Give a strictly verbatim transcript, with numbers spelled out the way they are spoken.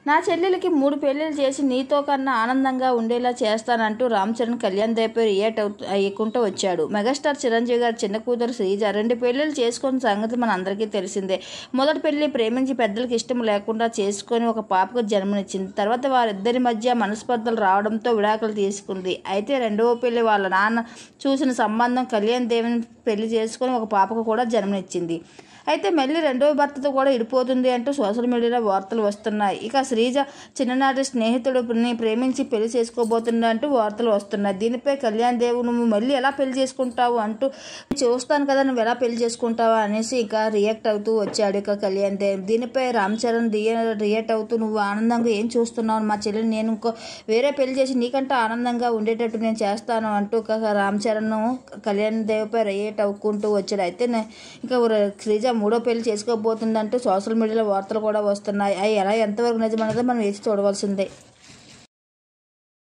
నా చెల్లెలకి మూడు పెళ్లిళ్ళు చేసి నీతో కన్నా ఆనందంగా ఉండేలా చేస్తానంటూ రామ్ చరణ్ కళ్యాణ్ దేవ్పై రియాక్ట్ అవు అయ్యకుంటూ వచ్చాడు. మెగాస్టార్ చిరంజీవి గారి చిన్న కూతురు శ్రీజ రెండు పెళ్లిళ్ళు చేసుకున్న సంగతి మన అందరికీ తెలిసిందే. మొదటి పెళ్లి ప్రేమించి పెద్దలకు ఇష్టం లేకుండా చేసుకొని ఒక పాపకు జన్మనిచ్చింది. తర్వాత వారిద్దరి మధ్య మనస్పర్ధలు రావడంతో విడాకులు తీసుకుంది. అయితే రెండవ పెళ్లి వాళ్ళ నాన్న చూసిన సంబంధం కళ్యాణ్ దేవ్ని పెళ్లి చేసుకొని ఒక పాపకు కూడా జన్మనిచ్చింది. అయితే మళ్ళీ రెండవ భర్తతో కూడా విడిపోతుంది అంటూ సోషల్ మీడియాలో వార్తలు వస్తున్నాయి. ఇక శ్రీజ చిన్ననాటి స్నేహితుడిని ప్రేమించి పెళ్లి చేసుకోబోతుందా అంటూ వార్తలు వస్తున్నాయి. దీనిపై కళ్యాణ్ దేవ్ నువ్వు మళ్ళీ ఎలా పెళ్లి చేసుకుంటావు అంటూ చూస్తాను కదా నువ్వు ఎలా పెళ్లి చేసుకుంటావా అనేసి ఇక రియాక్ట్ అవుతూ వచ్చాడు ఇక కళ్యాణ్ దేవ్. దీనిపై రామ్ చరణ్ రియాక్ట్ అవుతూ నువ్వు ఆనందంగా ఏం చూస్తున్నావు, మా చెల్లిని నేను ఇంకో వేరే పెళ్లి చేసి నీకంటే ఆనందంగా ఉండేటట్టు నేను చేస్తాను అంటూ ఇక రామ్ చరణ్ కళ్యాణ్ దేవ్ పై రియాక్ట్ అవుకుంటూ వచ్చాడు. అయితే ఇక శ్రీజ మూడో పెళ్లి చేసుకోబోతుందంటూ సోషల్ మీడియాలో వార్తలు కూడా వస్తున్నాయి. అవి ఎలా ఎంతవరకు నిజమన్నదో మనం వేసి చూడవలసిందే.